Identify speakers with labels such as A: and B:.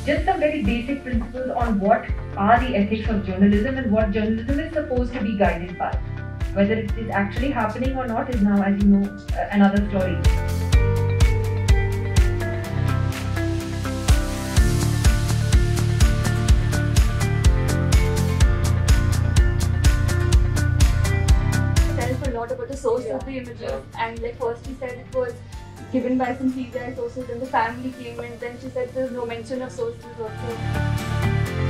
A: just some very basic principles on what are the ethics of journalism and what journalism is supposed to be guided by. Whether it is actually happening or not is now, as you know, another story.
B: A lot about the source of the images, and like first she said it was given by some CGI sources, and the family came in. Then she said there's no mention of sources also.